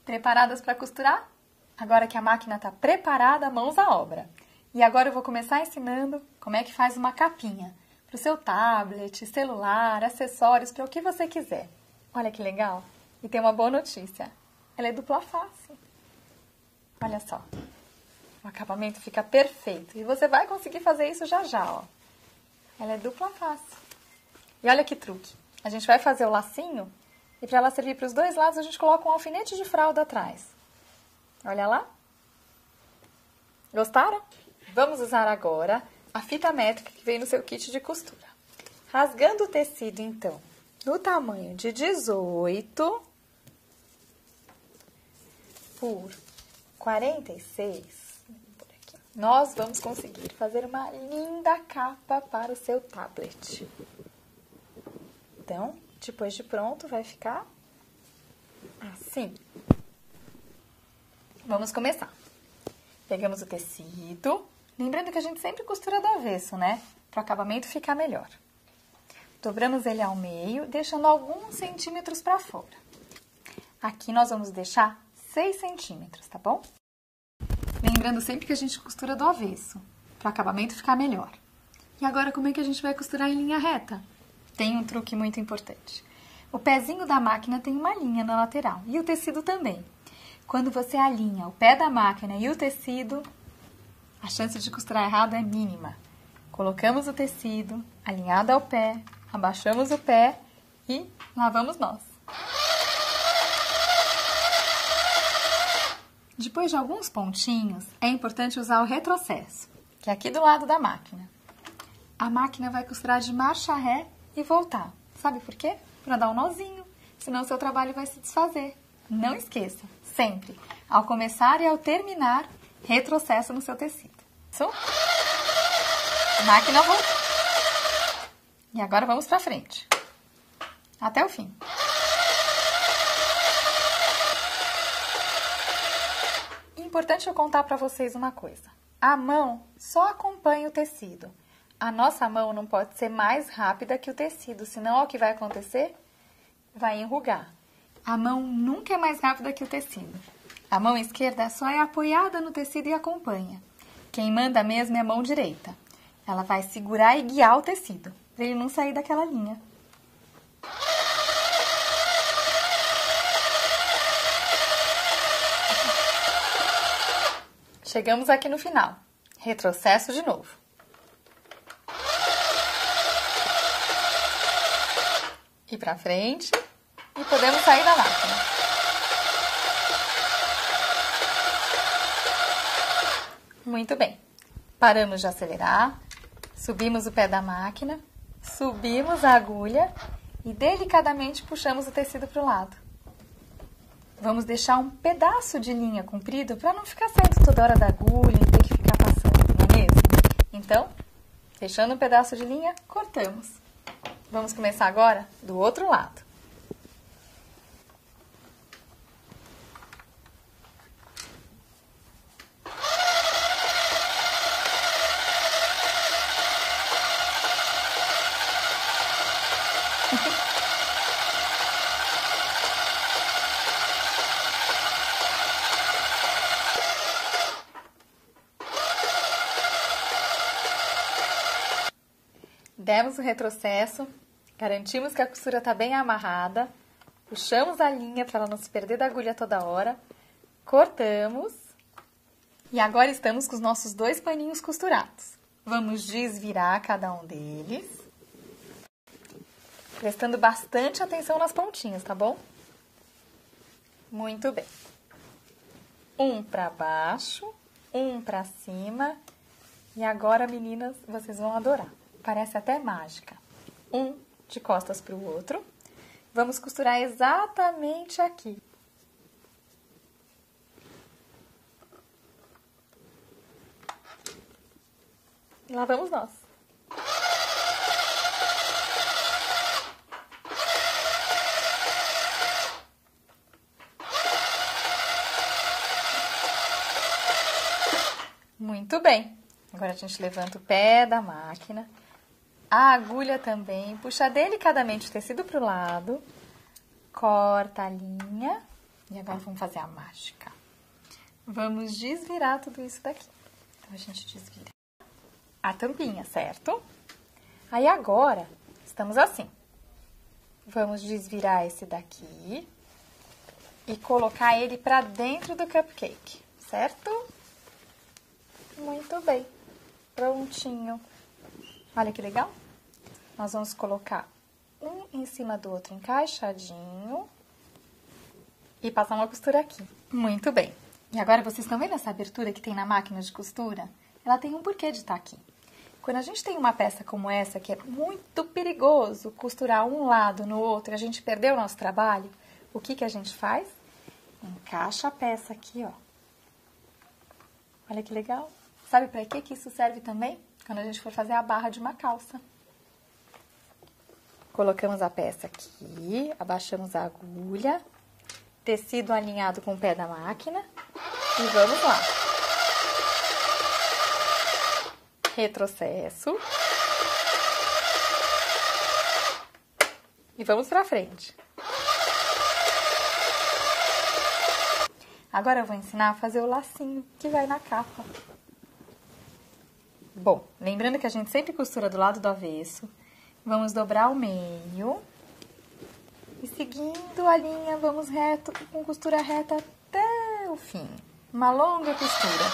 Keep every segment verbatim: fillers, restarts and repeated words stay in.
Preparadas para costurar? Agora que a máquina está preparada, mãos à obra. E agora eu vou começar ensinando como é que faz uma capinha para o seu tablet, celular, acessórios, para o que você quiser. Olha que legal! E tem uma boa notícia. Ela é dupla face. Olha só. O acabamento fica perfeito. E você vai conseguir fazer isso já já, ó. Ela é dupla face. E olha que truque. A gente vai fazer o lacinho e para ela servir para os dois lados a gente coloca um alfinete de fralda atrás. Olha lá. Gostaram? Vamos usar agora a fita métrica que vem no seu kit de costura. Rasgando o tecido, então, no tamanho de dezoito por quarenta e seis, nós vamos conseguir fazer uma linda capa para o seu tablet. Então, depois de pronto, vai ficar assim. Vamos começar. Pegamos o tecido, lembrando que a gente sempre costura do avesso, né? Para o acabamento ficar melhor. Dobramos ele ao meio, deixando alguns centímetros para fora. Aqui nós vamos deixar seis centímetros, tá bom? Lembrando sempre que a gente costura do avesso, para o acabamento ficar melhor. E agora, como é que a gente vai costurar em linha reta? Tem um truque muito importante. O pezinho da máquina tem uma linha na lateral, e o tecido também. Quando você alinha o pé da máquina e o tecido, a chance de costurar errado é mínima. Colocamos o tecido alinhado ao pé, abaixamos o pé e lá vamos nós. Depois de alguns pontinhos, é importante usar o retrocesso, que é aqui do lado da máquina. A máquina vai costurar de marcha ré e voltar. Sabe por quê? Para dar um nozinho, senão o seu trabalho vai se desfazer. Não esqueça, sempre, ao começar e ao terminar, retrocesso no seu tecido. Isso? Máquina voltou. E agora vamos para frente. Até o fim. Importante eu contar para vocês uma coisa. A mão só acompanha o tecido. A nossa mão não pode ser mais rápida que o tecido, senão o que vai acontecer? Vai enrugar. A mão nunca é mais rápida que o tecido. A mão esquerda só é apoiada no tecido e acompanha. Quem manda mesmo é a mão direita. Ela vai segurar e guiar o tecido, para ele não sair daquela linha. Chegamos aqui no final. Retrocesso de novo. E para frente. E podemos sair da máquina. Muito bem. Paramos de acelerar. Subimos o pé da máquina. Subimos a agulha. E delicadamente puxamos o tecido para o lado. Vamos deixar um pedaço de linha comprido para não ficar saindo toda hora da agulha e ter que ficar passando, não é mesmo? Então, deixando um pedaço de linha, cortamos. Vamos começar agora do outro lado. Demos o retrocesso, garantimos que a costura está bem amarrada, puxamos a linha para ela não se perder da agulha toda hora, cortamos e agora estamos com os nossos dois paninhos costurados. Vamos desvirar cada um deles, prestando bastante atenção nas pontinhas, tá bom? Muito bem. Um para baixo, um para cima e agora, meninas, vocês vão adorar. Parece até mágica. Um de costas para o outro. Vamos costurar exatamente aqui. E lá vamos nós. Muito bem. Agora a gente levanta o pé da máquina. A agulha também, puxa delicadamente o tecido para o lado, corta a linha E agora vamos fazer a mágica. Vamos desvirar tudo isso daqui. Então, a gente desvira a tampinha, certo? Aí, agora, estamos assim. Vamos desvirar esse daqui e colocar ele pra dentro do cupcake, certo? Muito bem. Prontinho. Olha que legal. Nós vamos colocar um em cima do outro encaixadinho e passar uma costura aqui. Muito bem. E agora, vocês estão vendo essa abertura que tem na máquina de costura? Ela tem um porquê de estar aqui. Quando a gente tem uma peça como essa, que é muito perigoso costurar um lado no outro e a gente perdeu o nosso trabalho, o que que a gente faz? Encaixa a peça aqui, ó. Olha que legal. Sabe para que que isso serve também? Quando a gente for fazer a barra de uma calça. Colocamos a peça aqui, abaixamos a agulha, tecido alinhado com o pé da máquina e vamos lá. Retrocesso. E vamos pra frente. Agora eu vou ensinar a fazer o lacinho que vai na capa. Bom, lembrando que a gente sempre costura do lado do avesso. Vamos dobrar o meio. E seguindo a linha, vamos reto, com costura reta até o fim. Uma longa costura.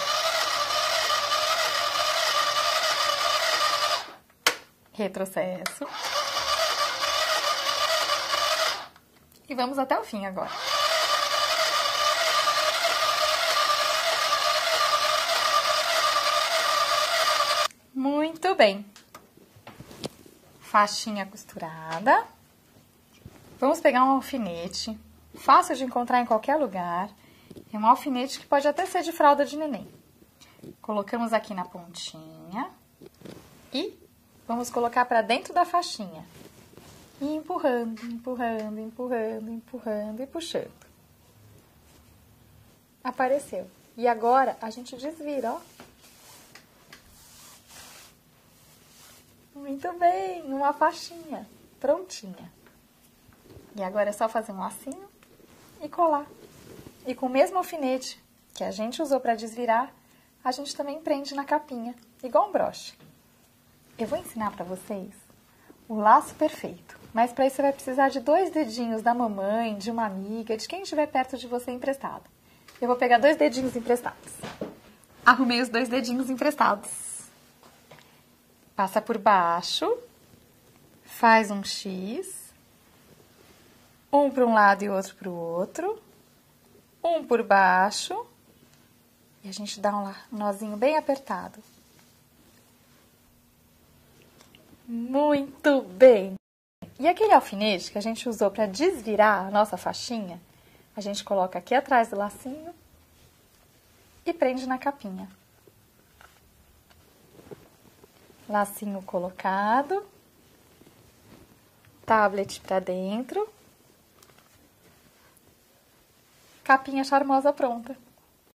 Retrocesso. E vamos até o fim agora. Muito bem. Faixinha costurada. Vamos pegar um alfinete, fácil de encontrar em qualquer lugar. É um alfinete que pode até ser de fralda de neném. Colocamos aqui na pontinha e vamos colocar para dentro da faixinha. E empurrando, empurrando, empurrando, empurrando e puxando. Apareceu. E agora a gente desvira, ó. Muito bem, uma faixinha prontinha. E agora é só fazer um lacinho e colar. E com o mesmo alfinete que a gente usou para desvirar, a gente também prende na capinha, igual um broche. Eu vou ensinar para vocês o laço perfeito, mas para isso você vai precisar de dois dedinhos da mamãe, de uma amiga, de quem estiver perto de você emprestado. Eu vou pegar dois dedinhos emprestados. Arrumei os dois dedinhos emprestados. Passa por baixo, faz um X, um para um lado e outro para o outro, um por baixo, e a gente dá um nozinho bem apertado. Muito bem! E aquele alfinete que a gente usou para desvirar a nossa faixinha, a gente coloca aqui atrás do lacinho e prende na capinha. Lacinho colocado, tablet para dentro, capinha charmosa pronta.